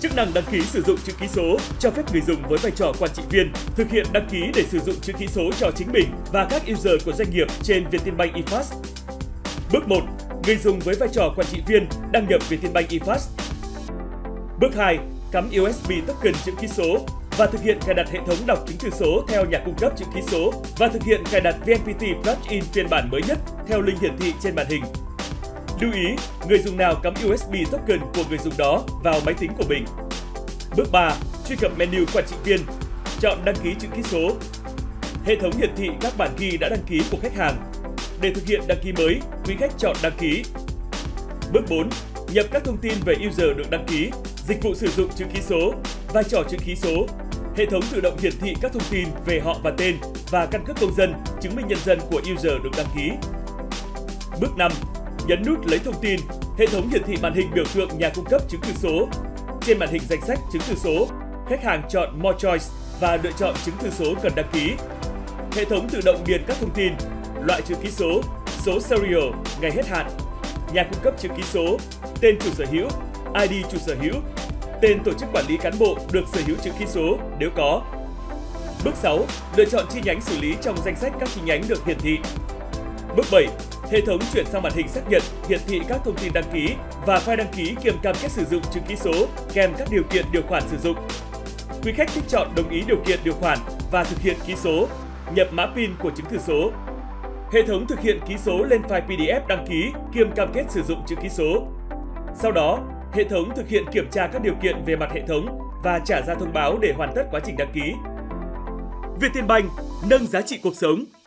Chức năng đăng ký sử dụng chữ ký số cho phép người dùng với vai trò quản trị viên thực hiện đăng ký để sử dụng chữ ký số cho chính mình và các user của doanh nghiệp trên Vietinbank eFast. Bước 1. Người dùng với vai trò quản trị viên đăng nhập Vietinbank eFast. Bước 2. Cắm USB token chữ ký số và thực hiện cài đặt hệ thống đọc chứng từ số theo nhà cung cấp chữ ký số và thực hiện cài đặt VNPT plugin phiên bản mới nhất theo link hiển thị trên màn hình. Lưu ý, người dùng nào cắm USB token của người dùng đó vào máy tính của mình. Bước 3. Truy cập menu quản trị viên. Chọn đăng ký chữ ký số. Hệ thống hiển thị các bản ghi đã đăng ký của khách hàng. Để thực hiện đăng ký mới, quý khách chọn đăng ký. Bước 4. Nhập các thông tin về user được đăng ký, dịch vụ sử dụng chữ ký số, vai trò chữ ký số. Hệ thống tự động hiển thị các thông tin về họ và tên và căn cước công dân, chứng minh nhân dân của user được đăng ký. Bước 5. Nhấn nút lấy thông tin, hệ thống hiển thị màn hình biểu tượng nhà cung cấp chứng từ số. Trên màn hình danh sách chứng từ số, khách hàng chọn More Choice và lựa chọn chứng từ số cần đăng ký. Hệ thống tự động điền các thông tin, loại chữ ký số, số serial, ngày hết hạn, nhà cung cấp chữ ký số, tên chủ sở hữu, ID chủ sở hữu, tên tổ chức quản lý cán bộ được sở hữu chữ ký số nếu có. Bước 6. Lựa chọn chi nhánh xử lý trong danh sách các chi nhánh được hiển thị. Bước 7. Hệ thống chuyển sang màn hình xác nhận, hiển thị các thông tin đăng ký và file đăng ký kiêm cam kết sử dụng chữ ký số kèm các điều kiện điều khoản sử dụng. Quý khách thích chọn đồng ý điều kiện điều khoản và thực hiện ký số, nhập mã PIN của chứng từ số. Hệ thống thực hiện ký số lên file PDF đăng ký kiêm cam kết sử dụng chữ ký số. Sau đó, hệ thống thực hiện kiểm tra các điều kiện về mặt hệ thống và trả ra thông báo để hoàn tất quá trình đăng ký. Vietinbank nâng giá trị cuộc sống.